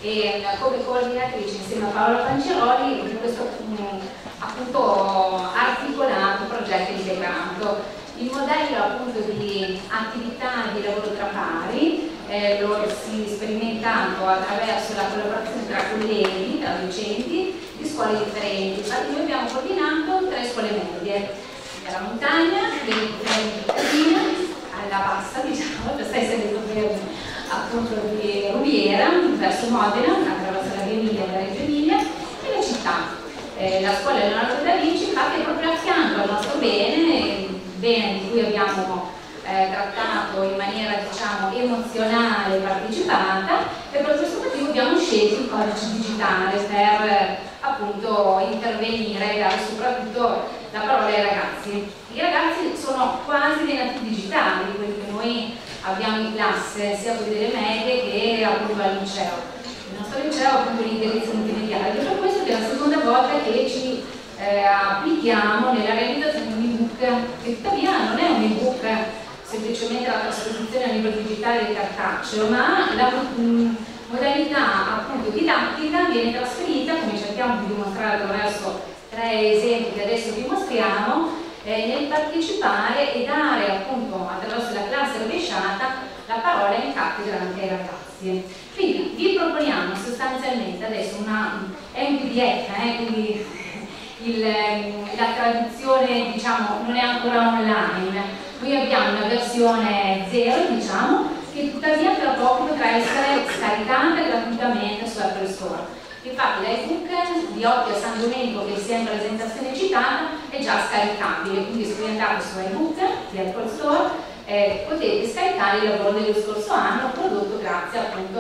e come coordinatrice insieme a Paola Panciroli in questo appunto articolato progetto integrato. Il modello appunto di attività di lavoro tra pari lo si è sperimentato attraverso la collaborazione tra colleghi, tra docenti di scuole differenti. Infatti noi abbiamo coordinato 3 scuole medie, dalla montagna, di Casina, alla bassa, diciamo, per stare salendo per appunto di Rubiera, verso Modena, attraverso la Via Emilia e la Reggio Emilia, e la città. La scuola Leonardo da Vinci infatti è proprio a fianco al nostro bene di cui abbiamo trattato in maniera diciamo emozionale e partecipata, e per questo motivo abbiamo scelto il codice digitale per appunto intervenire e dare soprattutto la parola ai ragazzi. I ragazzi sono quasi dei nativi digitali, quelli che noi abbiamo in classe sia quelli delle medie che appunto al liceo. Il nostro liceo ha appunto l'indirizzo multimediale, per questo è la seconda volta che ci applichiamo nella realizzazione di un ebook, che tuttavia non è un ebook semplicemente la trasposizione a livello digitale del cartaceo, ma la modalità appunto didattica viene trasferita, come cerchiamo di dimostrare attraverso 3 esempi che adesso vi mostriamo, nel partecipare e dare appunto attraverso la classe rovesciata la parola in cattedra anche ai ragazzi. Quindi vi proponiamo sostanzialmente adesso è un PDF, quindi la traduzione diciamo non è ancora online. Noi abbiamo una versione 0 diciamo, che tuttavia tra poco potrà essere scaricata gratuitamente su Apple Store. Infatti l'ebook di Occhio a San Domenico, che sia in presentazione citata, è già scaricabile, quindi se voi andate su ebook di Apple Store potete scaricare il lavoro dello scorso anno prodotto grazie appunto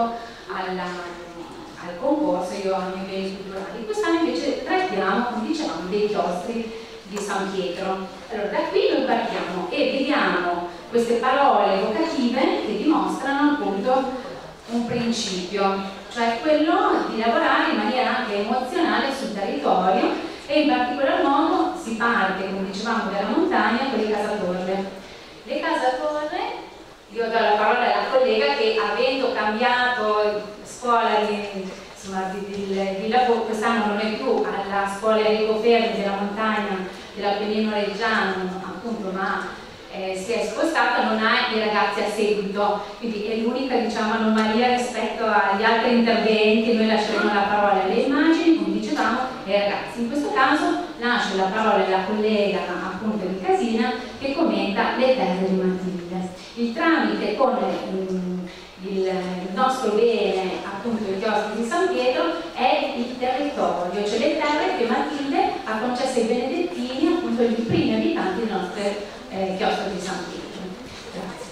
al concorso Io amo i beni culturali. Quest'anno invece trattiamo, come dicevamo, dei chiostri di San Pietro. Allora da qui noi partiamo e vediamo queste parole evocative che dimostrano appunto un principio, cioè quello di lavorare in maniera anche emozionale sul territorio, e in particolar modo si parte, come dicevamo, dalla montagna con le Casatorre. Le Casatorre, io do la parola alla collega che, avendo cambiato scuola di lavoro, quest'anno non è più alla scuola Enrico Fermi della montagna dell'Appennino Reggiano appunto, ma si è spostata, non ha i ragazzi a seguito, quindi è l'unica diciamo anomalia rispetto agli altri interventi. Noi lasceremo la parola alle immagini, come dicevamo, e ai ragazzi. In questo caso lascio la parola alla collega appunto di Casina che commenta le terre di Matilde. Il tramite con il nostro bene, appunto il chiostro di San Pietro, è il territorio, cioè le terre che Matilde ha concesso ai benedettini, appunto i primi abitanti del nostro chiostro di San Pietro. Grazie.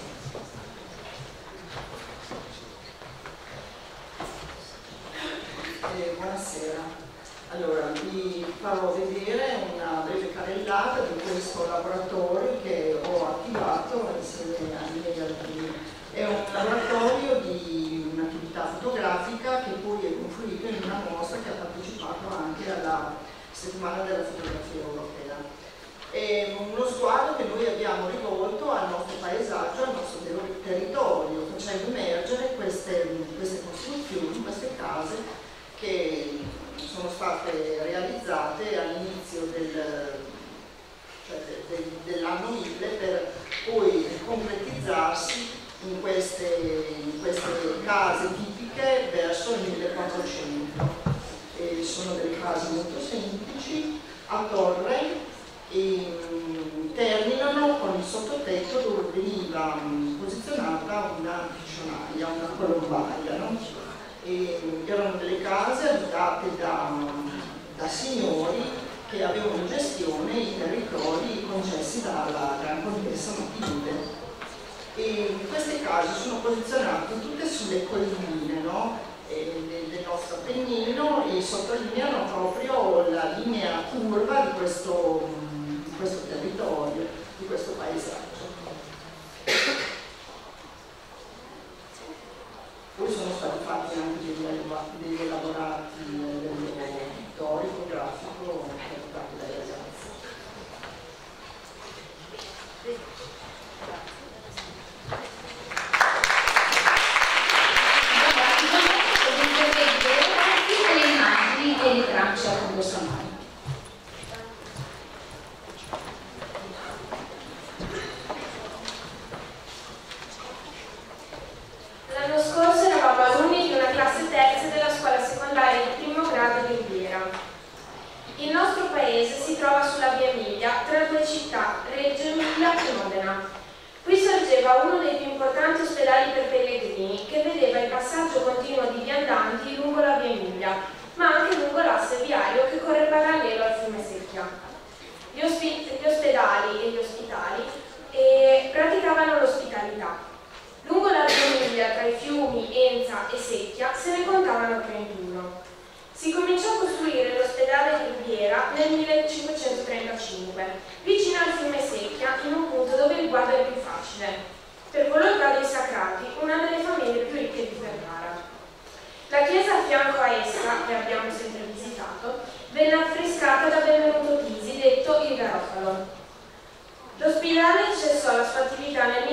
Buonasera. Allora, vi farò vedere una breve carrellata di questo laboratorio che ho attivato insieme ai miei alunni. È un laboratorio di un'attività fotografica che poi è confluito in una mostra che ha partecipato anche alla settimana della fotografia europea. È uno sguardo che noi abbiamo rivolto al nostro paesaggio, al nostro territorio, facendo emergere queste costruzioni, queste case che sono state realizzate all'inizio dell'anno 1000 per poi concretizzarsi in queste case tipiche verso il 1400. Sono delle case molto semplici, a torre, e terminano con il sottotetto dove veniva posizionata una piccionaia, una colombaia, no? Erano delle case abitate da signori che avevano in gestione i territori concessi dalla Gran Contessa Matilde. E queste case sono posizionate tutte sulle colline, no? Del nostro Appennino, e sottolineano proprio la linea curva di questo territorio, di questo paesaggio. Poi sono stati fatti anche degli elaborati pittorico, grafico, portati dai ragazzi. anno 31. Si cominciò a costruire l'ospedale di Rubiera nel 1535, vicino al fiume Secchia, in un punto dove il guado è più facile. Per coloro che i Sacrati, una delle famiglie più ricche di Ferrara. La chiesa a fianco a essa, che abbiamo sempre visitato, venne affrescata da Benvenuto Pisi, detto il Garofalo. L'ospedale cessò la sua attività nel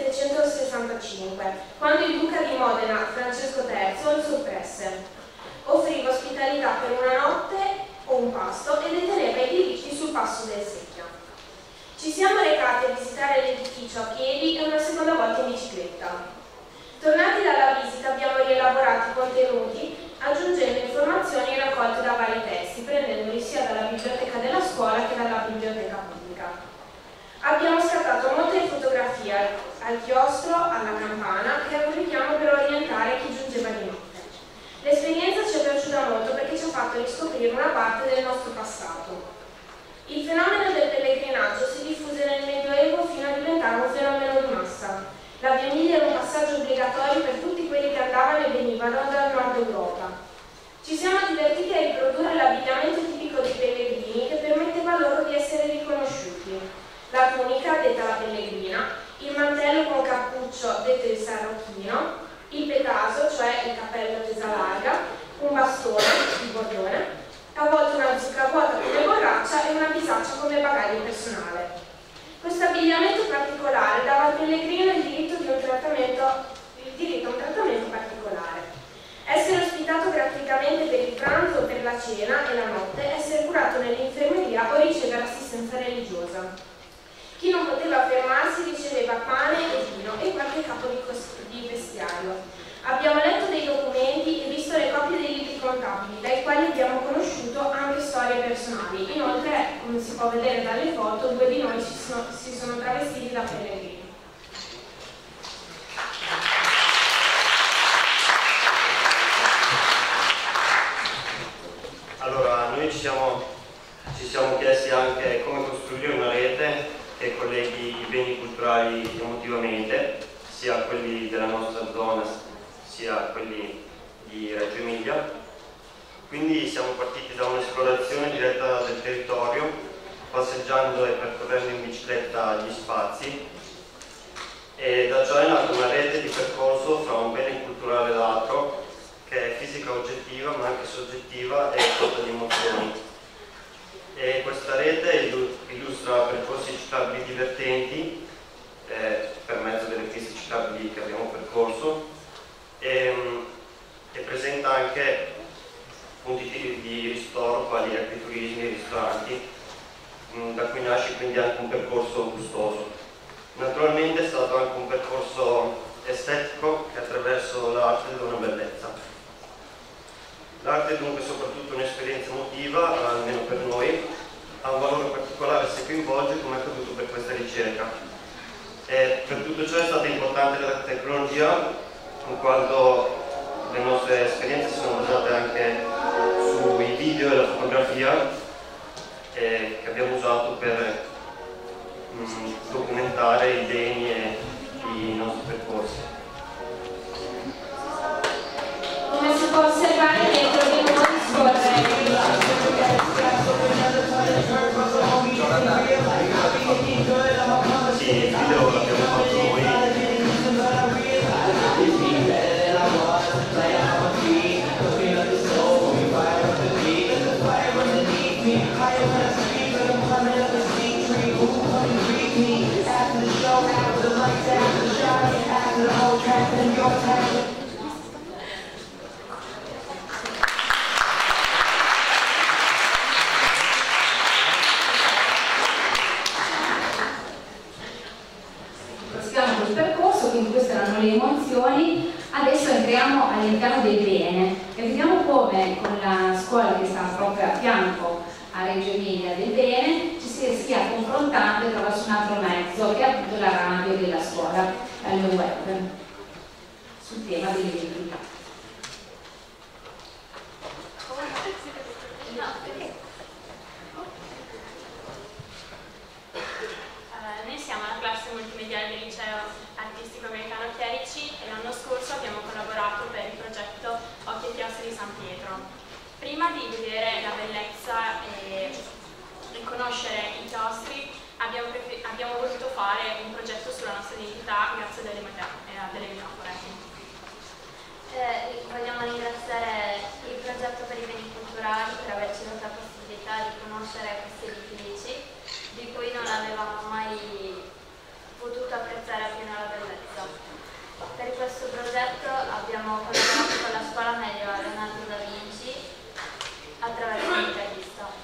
1765, quando il duca di Modena, Francesco III, lo soppresse. Offriva ospitalità per una notte o un pasto e deteneva i diritti sul passo del Secchia. Ci siamo recati a visitare l'edificio a piedi e una seconda volta in bicicletta. Tornati dalla visita abbiamo rielaborato i contenuti aggiungendo informazioni raccolte da vari testi, prendendoli sia dalla biblioteca della scuola che dalla biblioteca pubblica. Abbiamo scattato molte fotografie al chiostro, alla campana, che era un richiamo per orientare chi giungeva di notte. L'esperienza ci è piaciuta molto perché ci ha fatto riscoprire una parte del nostro passato. Il fenomeno del pellegrinaggio si diffuse nel Medioevo fino a diventare un fenomeno di massa. La Via Emilia era un passaggio obbligatorio per tutti quelli che andavano e venivano dal nord Europa. Ci siamo divertiti a riprodurre l'abbigliamento tipico dei pellegrini che permetteva loro di essere riconosciuti. La tunica, detta la pellegrina, il mantello con cappuccio, detto il sarrocchino, il petaso, cioè il cappello tesa larga, un bastone, il bordone, a volte una zucca vuota come borraccia e una bisaccia come bagaglio personale. Questo abbigliamento particolare dava al pellegrino il diritto a un trattamento particolare. Essere ospitato gratuitamente per il pranzo o per la cena e la notte, essere curato nell'infermeria o ricevere assistenza religiosa. Chi non poteva fermarsi riceveva pane e vino e qualche capo di vestiario. Abbiamo letto dei documenti e visto le copie dei libri contabili, dai quali abbiamo conosciuto anche storie personali. Inoltre, come si può vedere dalle foto, due di noi si sono travestiti da pellegrini. Allora, noi ci siamo chiesti anche come costruire una rete che colleghi i beni culturali emotivamente, sia quelli della nostra zona sia quelli di Reggio Emilia. Quindi siamo partiti da un'esplorazione diretta del territorio, passeggiando e percorrendo in bicicletta gli spazi, e da ciò è nata una rete di percorso fra un bene culturale e l'altro, che è fisica oggettiva ma anche soggettiva e fatta di emozioni. E questa rete illustra percorsi ciclabili divertenti per mezzo delle piste ciclabili che abbiamo percorso, e presenta anche punti di ristoro quali agriturismi e ristoranti, da cui nasce quindi anche un percorso gustoso. Naturalmente è stato anche un percorso estetico che attraverso l'arte dona bellezza. L'arte è dunque soprattutto un'esperienza emotiva, almeno per noi, ha un valore particolare se coinvolge, come è accaduto per questa ricerca. E per tutto ciò è stata importante la tecnologia, in quanto le nostre esperienze sono basate anche sui video e la fotografia che abbiamo usato per documentare i beni e i nostri percorsi. Come si può osservare, dentro di noi scorre Sì, il video l'abbiamo fatto noi. Proseguiamo col percorso, quindi queste erano le emozioni. Adesso entriamo all'interno del bene e vediamo come con la scuola che sta proprio a fianco a Reggio Emilia del bene ci si stia confrontando attraverso un altro mezzo che è appunto la radio della scuola, il web, sul tema dell'identità. Noi siamo la classe multimediale del liceo artistico americano Chierici e l'anno scorso abbiamo collaborato per il progetto Occhi e Chiostri San Pietro. Prima di vedere la bellezza e conoscere i chiostri, abbiamo voluto fare un progetto sulla nostra identità grazie delle metafore. Vogliamo ringraziare il progetto per i beni culturali per averci dato la possibilità di conoscere questi edifici di cui non avevamo mai potuto apprezzare appieno la bellezza. Per questo progetto abbiamo collaborato con la scuola media Leonardo da Vinci attraverso un'intervista.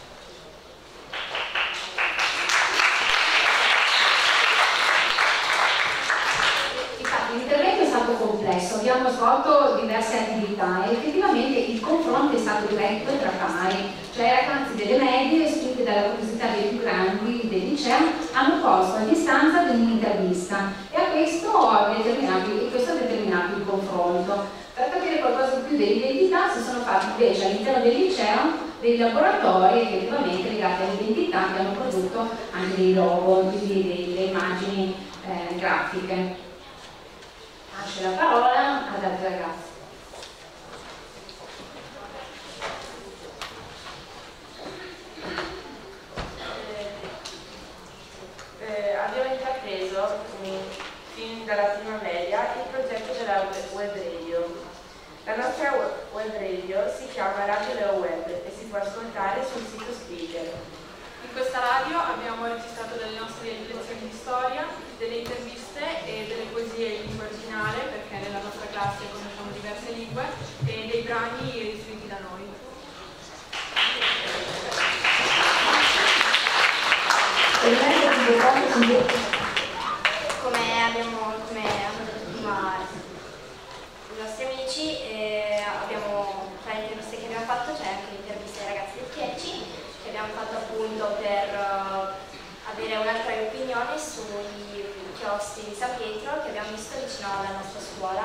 L'intervento è stato complesso, abbiamo svolto diverse attività e effettivamente il confronto è stato diretto tra pari, cioè i ragazzi delle medie, spinti dalla curiosità dei più grandi del liceo, hanno posto a distanza di un'intervista e questo ha determinato il confronto. Per capire qualcosa di più dell'identità si sono fatti invece all'interno del liceo dei laboratori effettivamente legati all'identità che hanno prodotto anche dei logo, quindi delle immagini grafiche. Lascio la parola ad altri ragazzi. Abbiamo intrapreso fin dalla prima media il progetto della web radio. La nostra web radio si chiama Radio Leo Web e si può ascoltare sul sito Spreaker. In questa radio abbiamo registrato delle nostre lezioni di storia, delle interviste e delle poesie in lingua originale, perché nella nostra classe conosciamo diverse lingue, e dei brani riscritti da noi. Come hanno detto prima i nostri amici, tra le interviste che abbiamo fatto c'è anche l'intervista ai ragazzi del Chieci, che abbiamo fatto appunto per avere un'altra opinione sui chiostri di San Pietro che abbiamo visto vicino alla nostra scuola.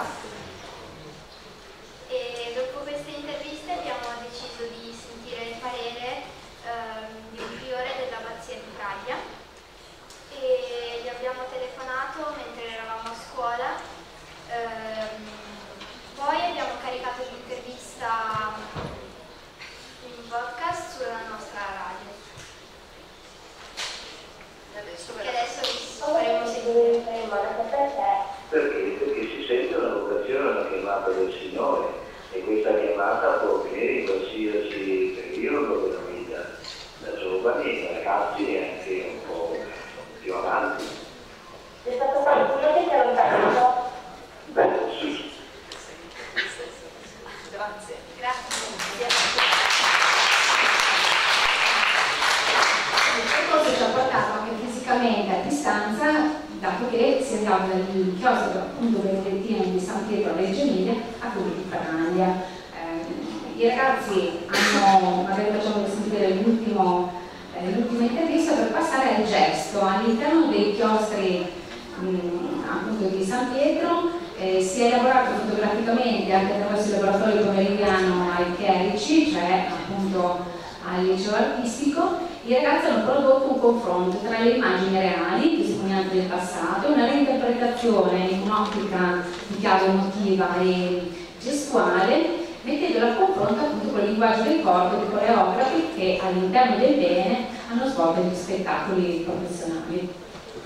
E dopo queste interviste abbiamo deciso di sentire il parere di un priore dell'abbazia di Praglia e gli abbiamo telefonato mentre eravamo a scuola. Poi abbiamo caricato l'intervista in podcast sulla nostra radio. Che adesso faremo sentire. Perché si sente una vocazione, una chiamata del Signore e questa chiamata può avvenire in qualsiasi periodo della vita, da giovani, ragazzi e anche un po' più avanti. È stato qualcuno che ti ha lontanato? Beh, sì. Grazie. Il percorso ci ha portato anche fisicamente a distanza, dato che si andava dal chiostro appunto benedittino di San Pietro a Reggio Emilia a quello di Praglia. I ragazzi magari facciamo sentire l'ultima intervista per passare al gesto. All'interno dei chiostri appunto di San Pietro si è lavorato fotograficamente anche attraverso il laboratorio pomeridiano ai chierici, cioè appunto al liceo artistico. I ragazzi hanno prodotto un confronto tra le immagini reali, testimonianze del passato, e una reinterpretazione in un'ottica di chiave emotiva e gestuale, mettendolo a confronto appunto con il linguaggio del corpo dei coreografi che all'interno del bene hanno svolto degli spettacoli professionali.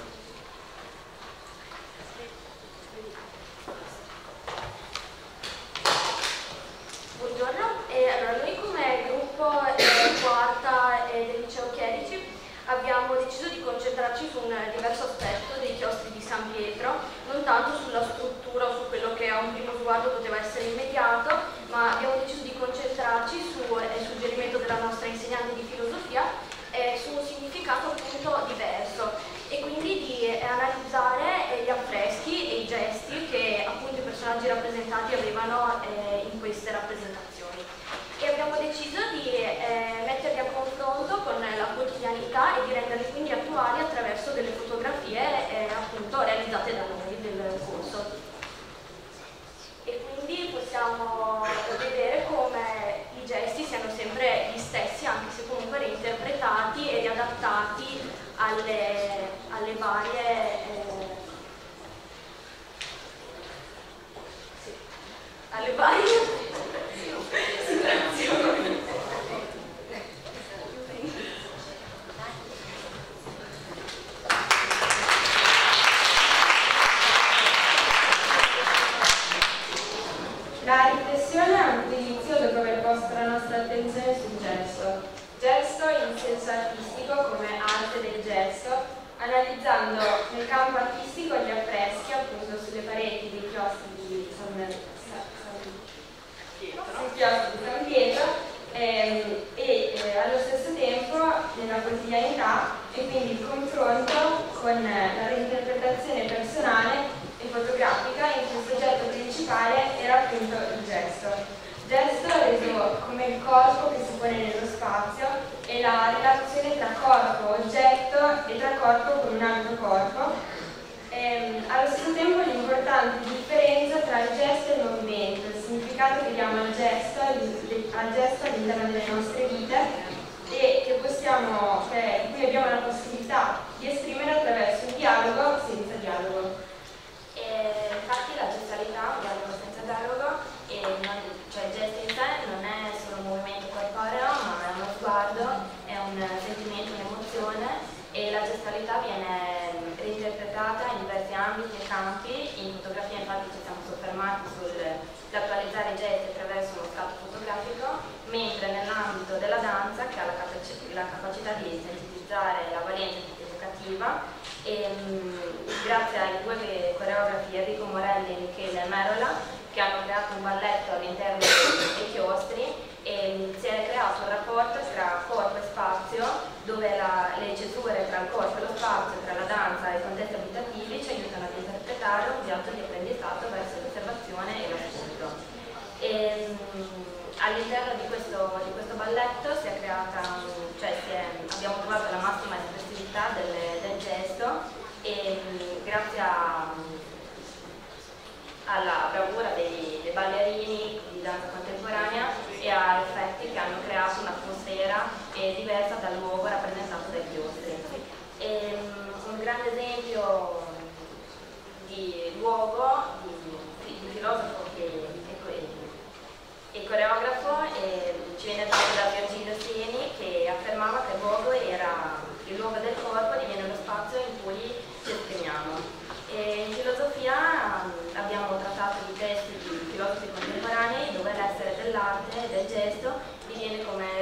Buongiorno, allora noi come gruppo quarta del liceo Chierici abbiamo deciso di concentrarci su un diverso aspetto dei chiostri di San Pietro, non tanto sulla struttura o su quello che a un primo sguardo poteva essere immediato, ma abbiamo deciso di concentrarci sul suggerimento della nostra insegnante di filosofia su un significato appunto diverso e quindi di analizzare gli affreschi e i gesti che appunto i personaggi rappresentati avevano in queste rappresentazioni. E abbiamo deciso di metterli a confronto con la quotidianità e di renderli quindi attuali attraverso delle fotografie appunto realizzate da noi del corso. E quindi possiamo vedere come i gesti siano sempre gli stessi, anche se comunque reinterpretati e riadattati alle varie sul chiostro di San Pietro allo stesso tempo nella quotidianità, e quindi il confronto con la reinterpretazione personale e fotografica in cui il soggetto principale era appunto il gesto reso come il corpo che si pone nello spazio e la relazione tra corpo, oggetto e tra corpo con un altro corpo. Allo stesso tempo l'importante differenza tra il gesto e il movimento, il significato che diamo al gesto all'interno delle nostre vite e che di cui abbiamo la possibilità di esprimere attraverso un dialogo senza dialogo. Infatti la gestualità, un dialogo senza dialogo, cioè il gesto in sé non è solo un movimento corporeo, ma è uno sguardo, è un sentimento, un'emozione, e la gestualità viene reinterpretata in diversi ambiti e campi. In fotografia infatti ci siamo soffermati sull'attualizzare i gesti attraverso uno scatto fotografico, mentre nell'ambito della danza, che ha la capacità di sintetizzare la valenza educativa, grazie ai due coreografi Enrico Morelli e Michele Merola, che hanno creato un balletto all'interno dei chiostri, e si è creato un rapporto tra corpo e spazio, dove le cesure tra il corpo e lo spazio, tra la danza e i contesti abitativi ci aiutano ad interpretare un viaggio di apprendistato verso l'osservazione e l'ascolto. All'interno di questo balletto abbiamo trovato la massima espressività del gesto, e grazie alla bravura dei ballerini di danza contemporanea e a effetti che hanno creato un'atmosfera diversa dal luogo rappresentato dai chiostri. Un grande esempio di luogo, di filosofo e coreografo ci viene dato da Virgilio Sieni, che affermava che il luogo era il luogo del corpo, diviene lo spazio in cui ci esprimiamo. In filosofia abbiamo trattato di testi di filosofi contemporanei dove l'essere dell'arte e del gesto diviene come